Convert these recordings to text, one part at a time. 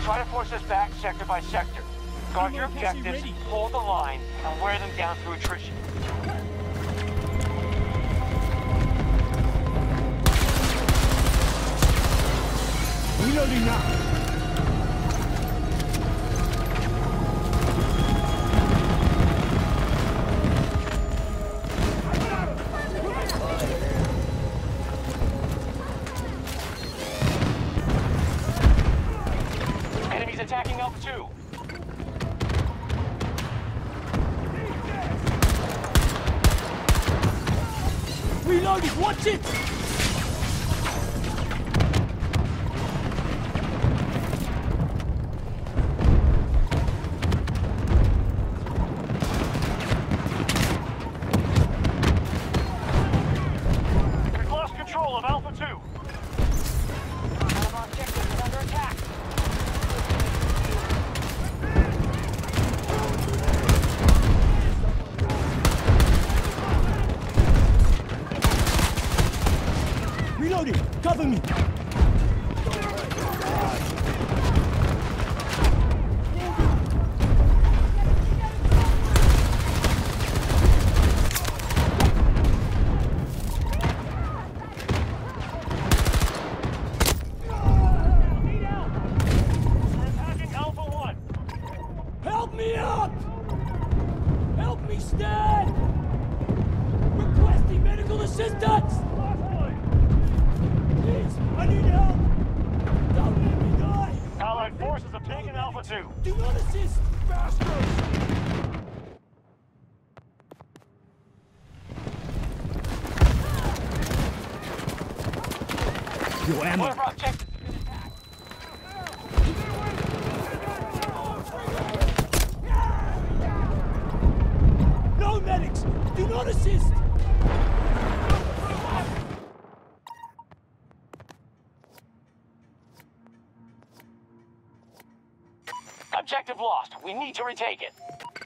Try to force us back sector by sector. Guard your objectives, hold the line, and wear them down through attrition. Reloading now! Enemies attacking Alpha 2. Reloading, watch it! We've lost control of Alpha 2. Our objective is under attack. Reloading! Cover me! We're attacking Alpha 1. Help me up! Help me stand! Requesting medical assistance! Please, I need help! Don't let me die! Allied forces have taken Alpha 2. Do not assist! Bastards! Your One ammo! of our objectives has been attacked. No medics! Do not assist! Objective lost. We need to retake it.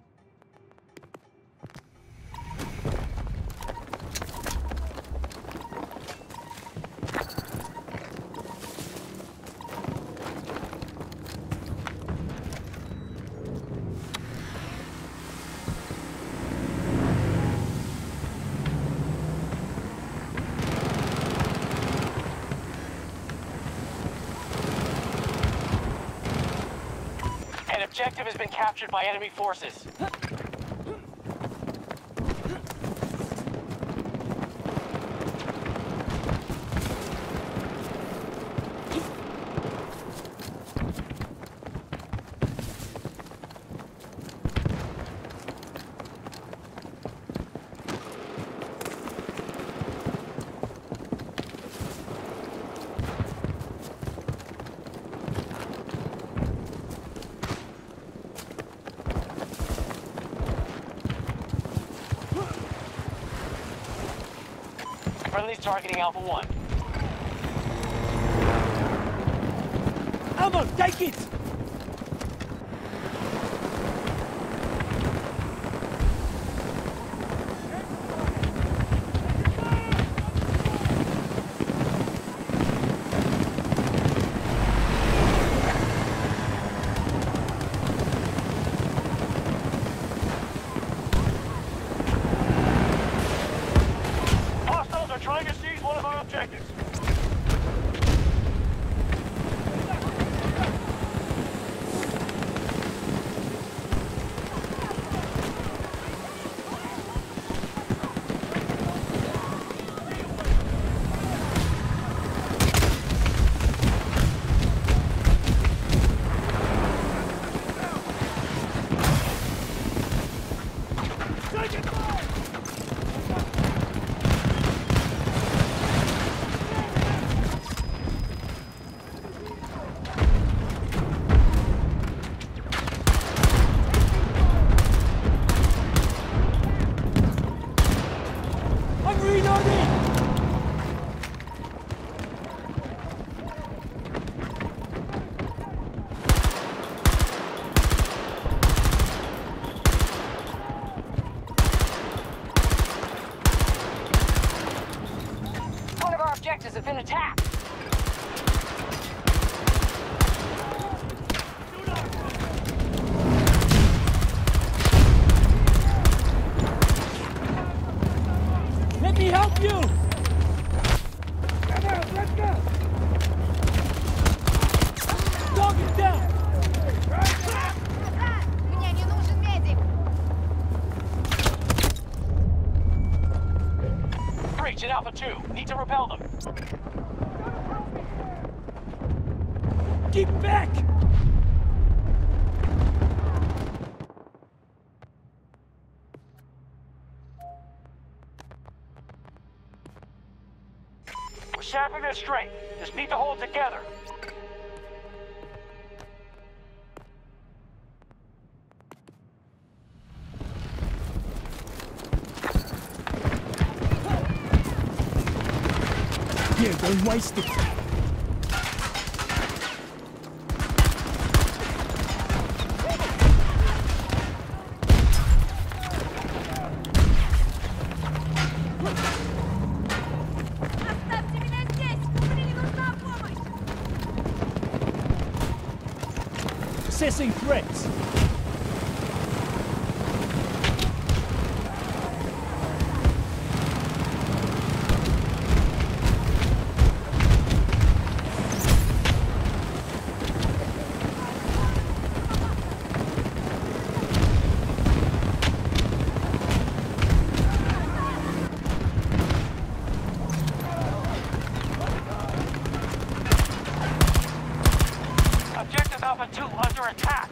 An objective has been captured by enemy forces. Friendly's targeting Alpha 1. Ammo, take it! Hostiles are trying to seize one of our objectives. to repel them. Get back! We're sapping their strength. Just need to hold together. Here, don't waste it. Оставьте меня здесь! Мне не нужна помощь! Assessing threats. Objective Alpha 2 under attack.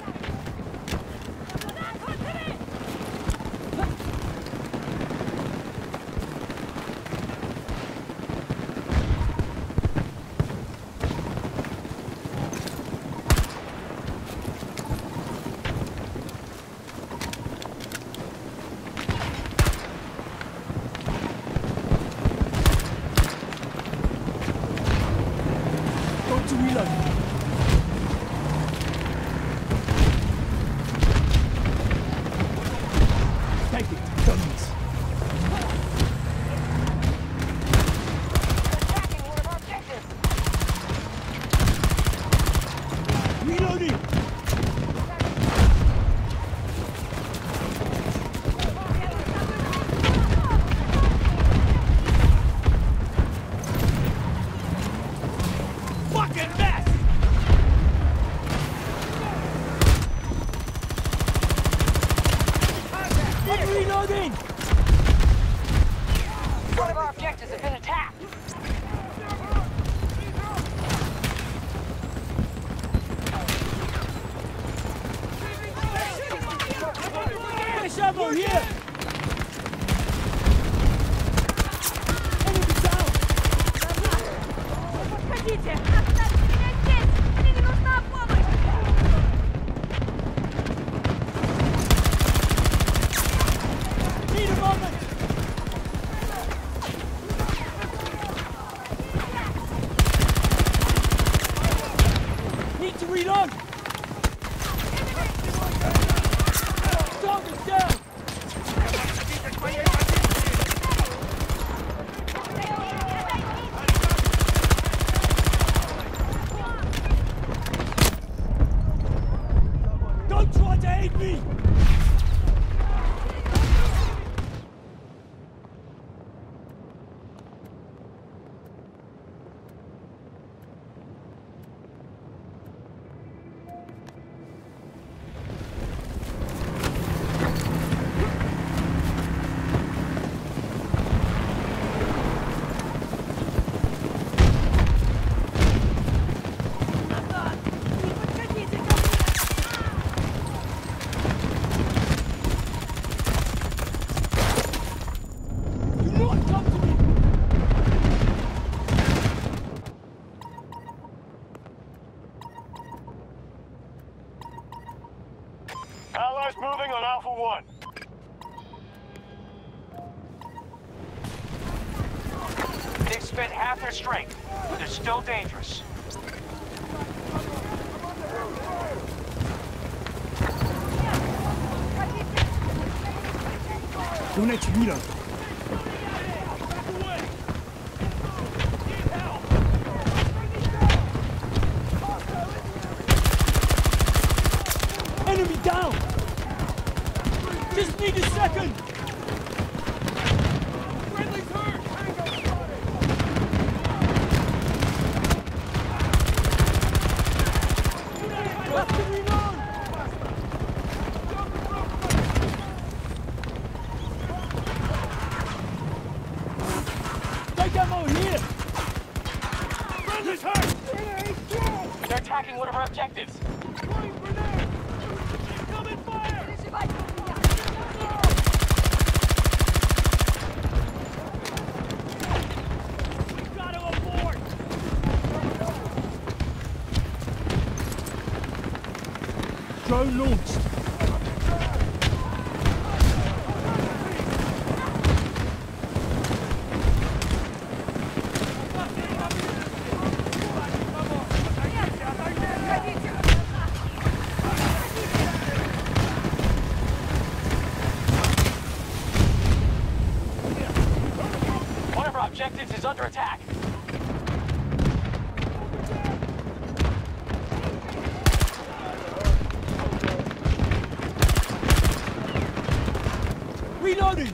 Go to reload. Take it, guns. Attacking one of our objectives. Reloading. Fucking mess! I'm reloading! One of our objectives has been attacked. Fresh ammo here! Enemy down! Подходите! Оставьте меня здесь! Мне не нужна помощь! Need a moment! Need to reload! Target's down! Don't try to aid me! Do not come to me! Allies moving on Alpha 1. They've spent half their strength, but they're still dangerous. Don't let you reload. Enemy down! Just need a second! Friendly's hurt! Have to reload! Take out of our objectives. Throwing grenade! Incoming fire! We got him aboard! Drone launched! One of our objectives is under attack. Reloading!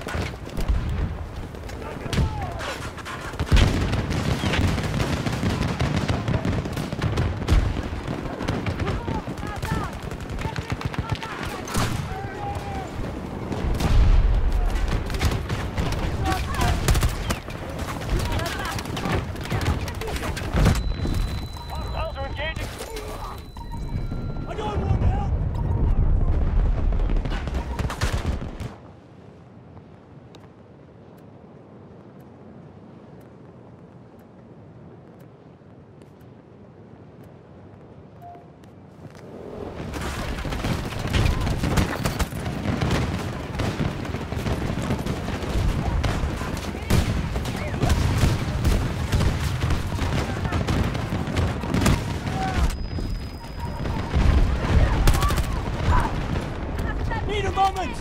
Hostiles are engaging. I don't want help! Need a moment!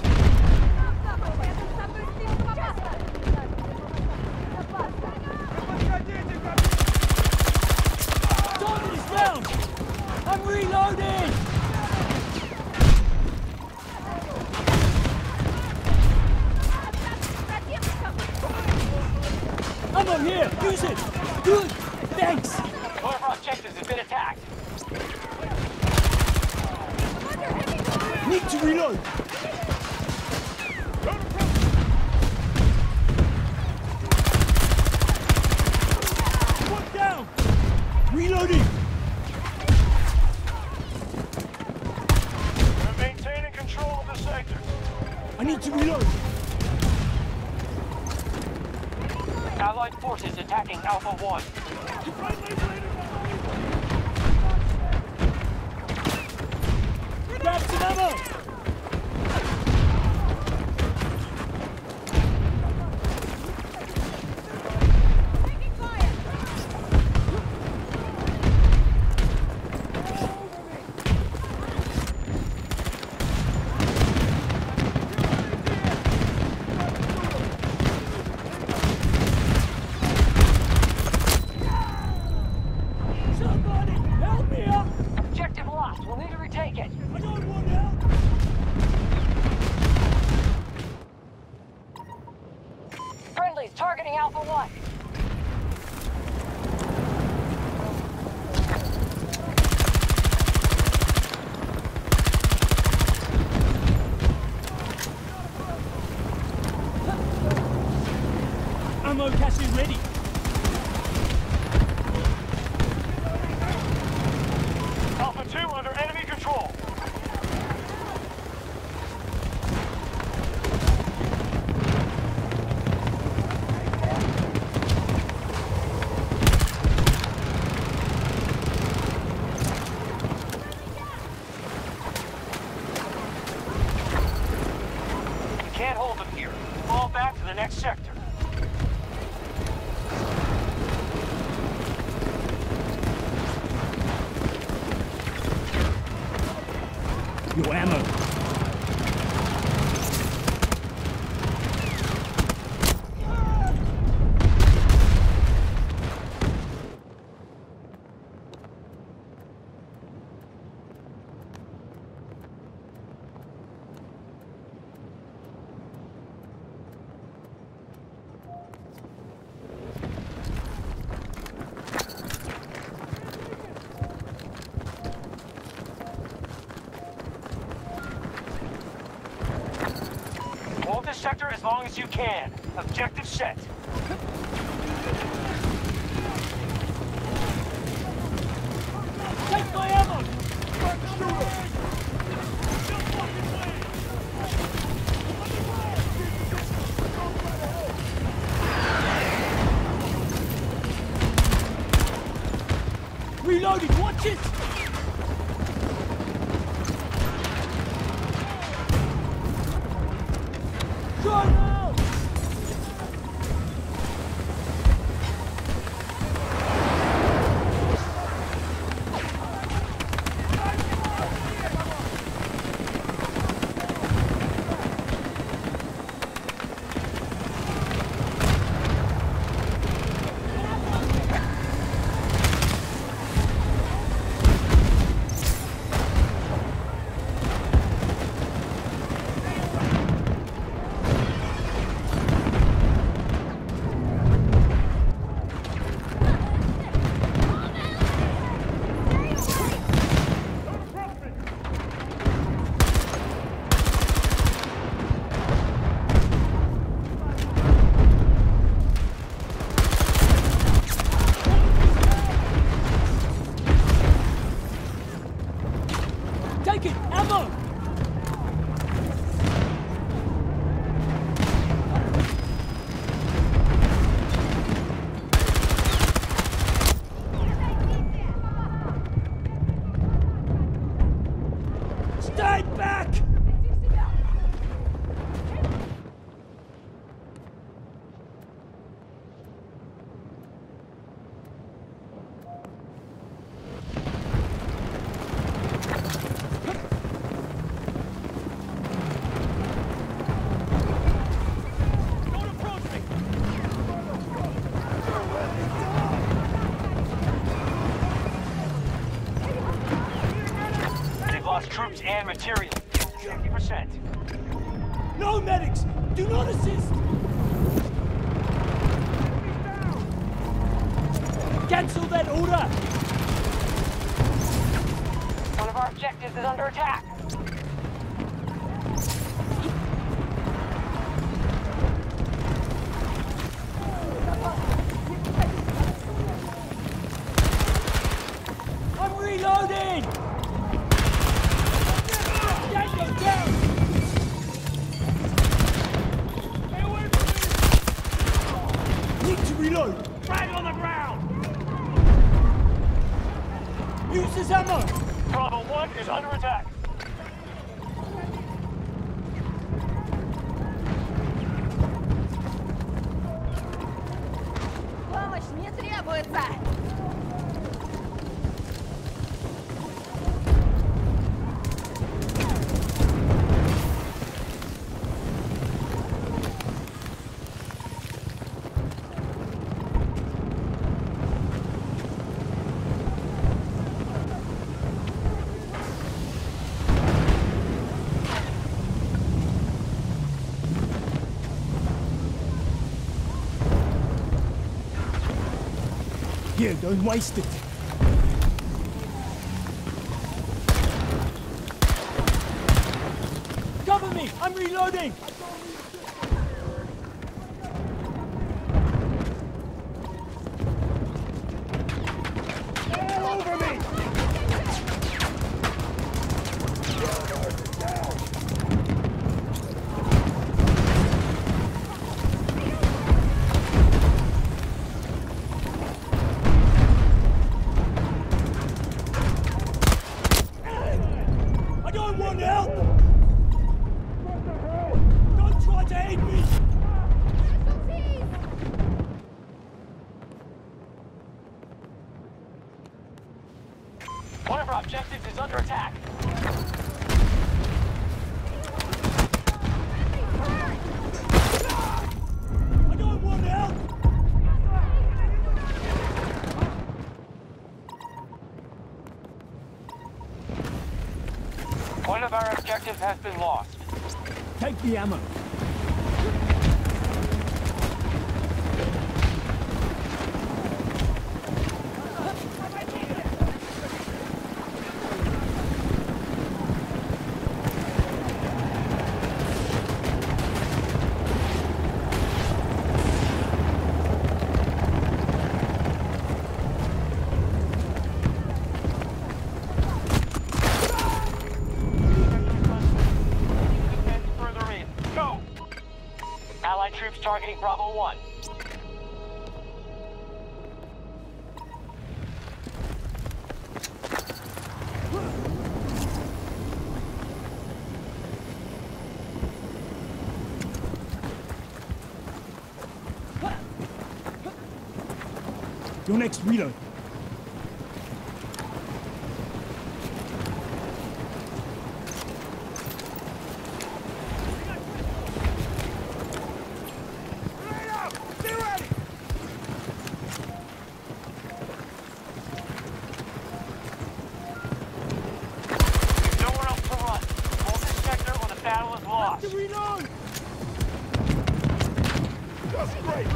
Target is down! I'm reloading! Ammo here! Use it! Good! Thanks! One of our objectives has been attacked. Need to reload! One down! Reloading! We're maintaining control of the sector. I need to reload! Allied forces attacking Alpha 1. Grab some ammo! Somebody help me up! Objective lost. We'll need to retake it. I don't want help! Friendlies targeting Alpha 1. Ammo cache ready! Alpha 2 under enemy control. We can't hold them here. Fall back to the next sector. Your ammo! Hold this sector as long as you can. Objective set. Take my ammo! Take it! Ammo! Stay back! Troops and material. 50%. No medics! Do not assist! Cancel that order! One of our objectives is under attack. I'm reloading! Reload! Frag on the ground! Use this ammo! Bravo 1 is under attack. Помощь не требуется! Here, don't waste it. Cover me! I'm reloading! All over me! One of our objectives is under attack. I don't want help! One of our objectives has been lost. Take the ammo. Allied troops targeting Bravo 1. Your next reload. Battle is lost. To reload! Just great.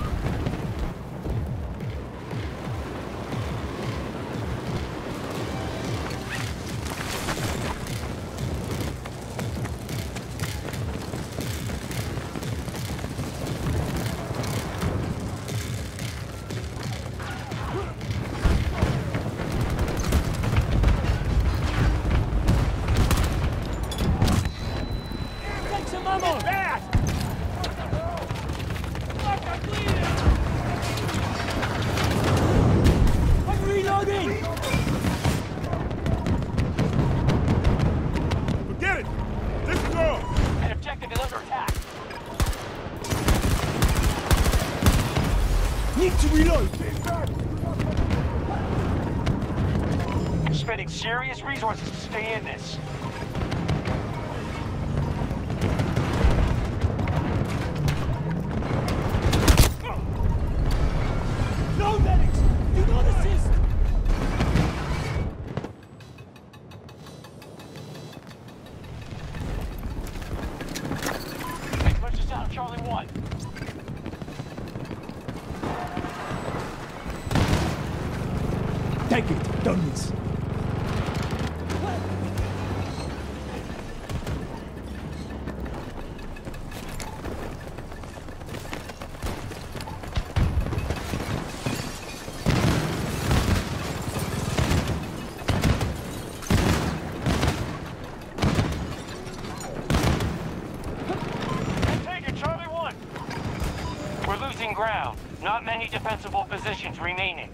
Reload! You're spending serious resources to stay in this. No medics! Do not assist! Push us out, Charlie 1. Take it, don't miss. Take it, Charlie 1. We're losing ground. Not many defensible positions remaining.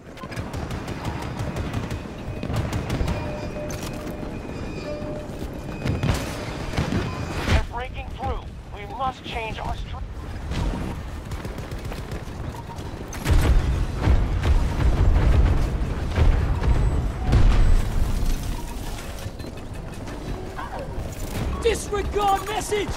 They're breaking through. We must change our strategy. Disregard message!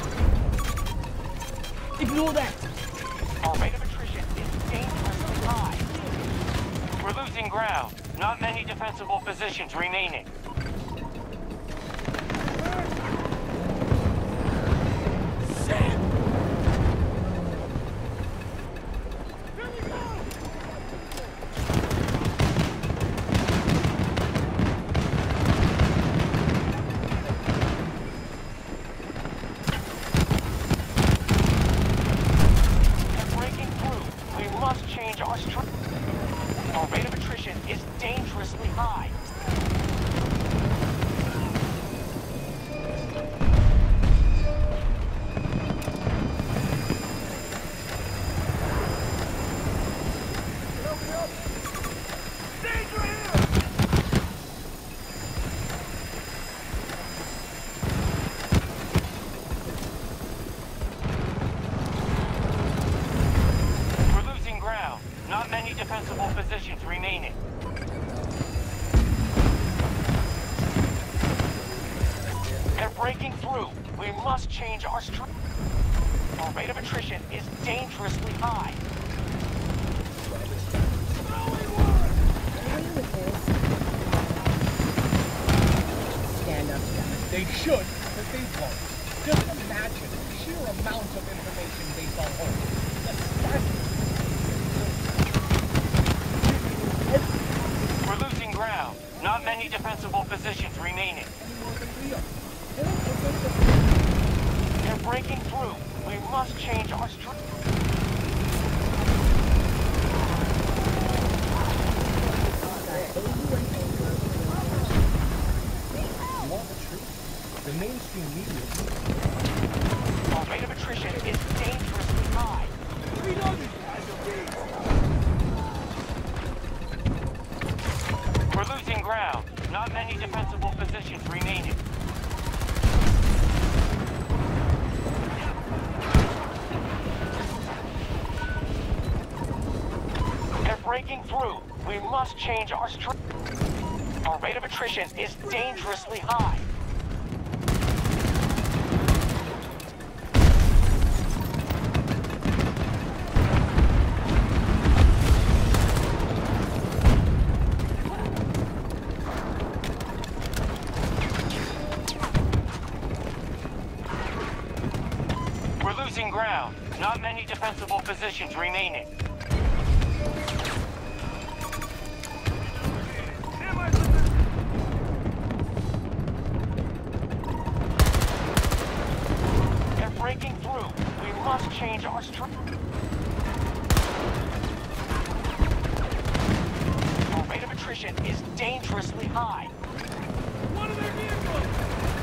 Ignore that! Our rate of attrition is dangerously high. We're losing ground. Not many defensible positions remaining. Our rate of attrition is dangerously high. We're losing ground. Not many defensible positions remaining. They're breaking through. We must change our strategy. Our rate of attrition is dangerously high. Stand up, guys. They should, but they won't. Just imagine the sheer amount of information they don't hold. We're losing ground. Not many defensible positions remaining. They're breaking through. We must change our strategy. You want the truth? The mainstream media. Our rate of attrition is dangerously high. Reloading! We're losing ground. Not many defensible positions remaining. They're breaking through. We must change our strategy. Our rate of attrition is dangerously high. We're losing ground. Not many defensible positions remaining. They're breaking through. We must change our strategy. Our rate of attrition is dangerously high. One of their vehicles!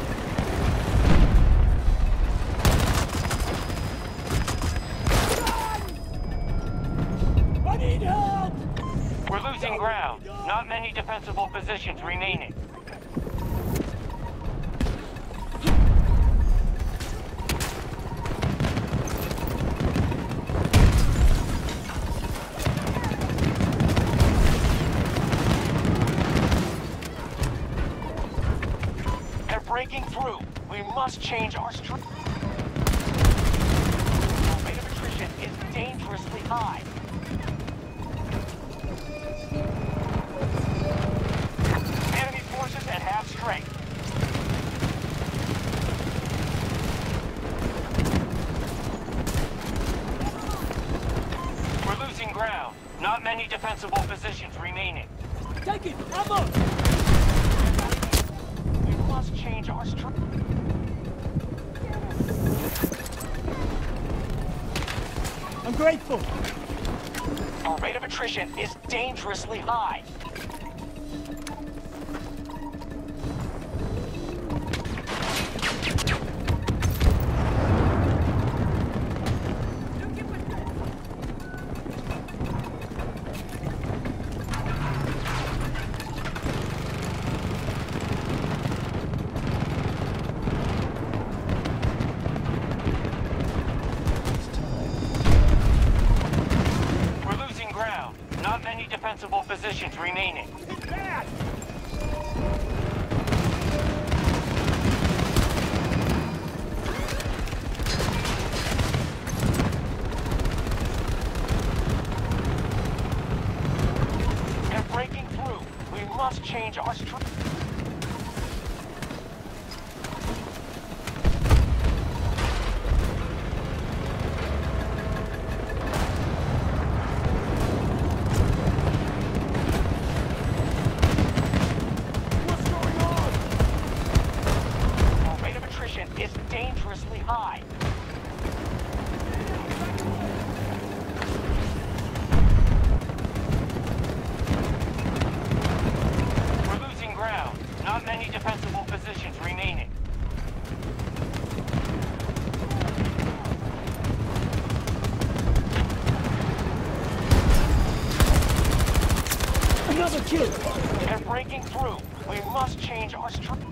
I need help! We're losing ground. Not many defensible positions remaining. They're breaking through. We must change our strategy. Our rate of attrition is dangerously high. Enemy forces at half strength. We're losing ground. Not many defensible positions remaining. Take it! Ammo! We must change our strategy. I'm grateful! Our rate of attrition is dangerously high. Not many defensible positions remaining. It's bad! They're breaking through. We must change our strategy. Is dangerously high. We're losing ground. Not many defensible positions remaining. Another kill! They're breaking through. We must change our strategy.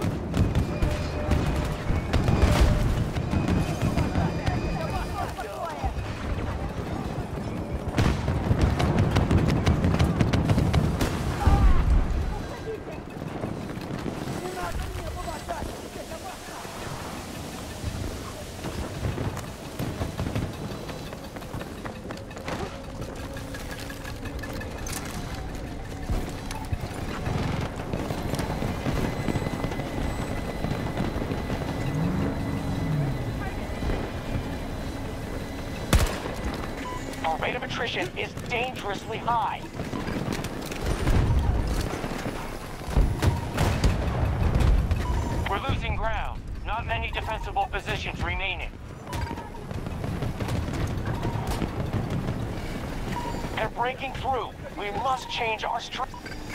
Our rate of attrition is dangerously high. We're losing ground. Not many defensible positions remaining. They're breaking through. We must change our strategy.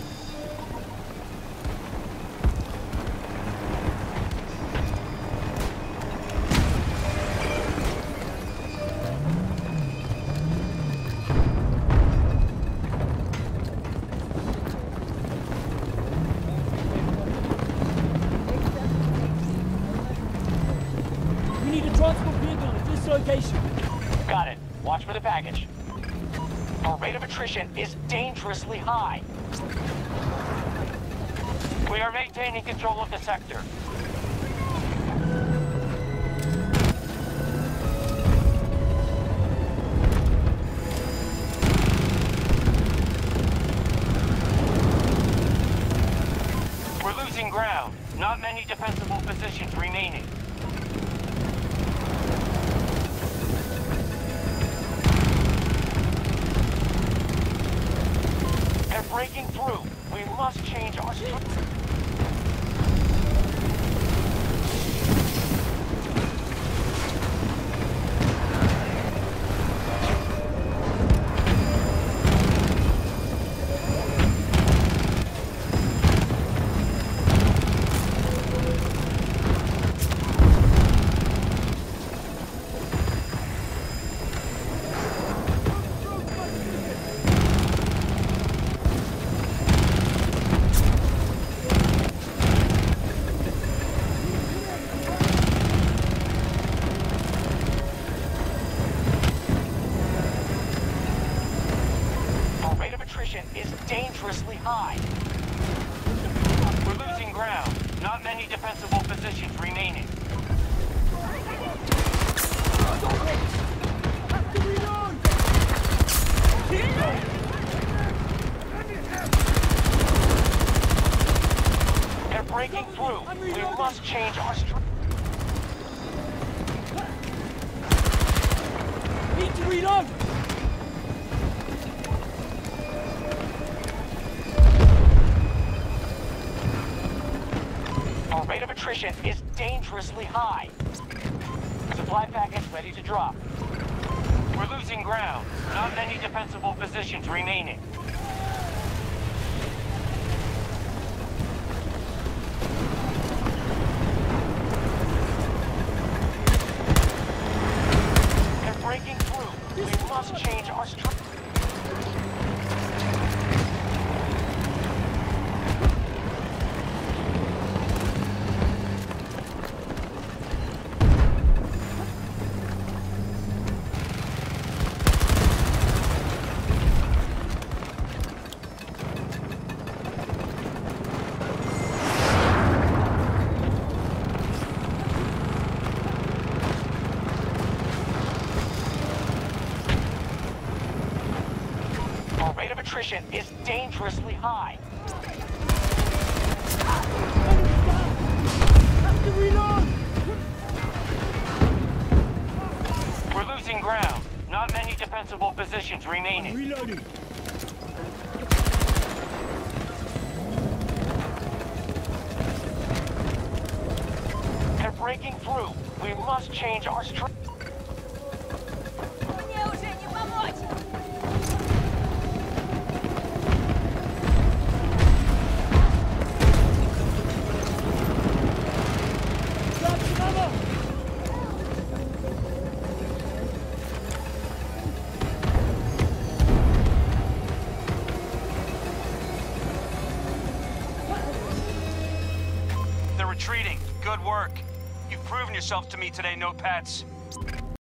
We need a transport vehicle at this location. Got it. Watch for the package. Our rate of attrition is dangerously high. We are maintaining control of the sector. We're losing ground. Not many defensible positions remaining. They're breaking through. We must change our strategy. Is dangerously high. We're losing ground. Not many many defensible positions remaining. They're breaking through. We must change our strategy. Need to reload! Our rate of attrition is dangerously high. Supply package ready to drop. We're losing ground. Not many defensible positions remaining. They're breaking through. We must change our strategy. Attrition is dangerously high. Have to reload! We're losing ground. Not many defensible positions remaining. Reloading! They're breaking through. We must change our strategy. Мне уже не помочь! They're retreating. Good work. You've proven yourself to me today, Notepads.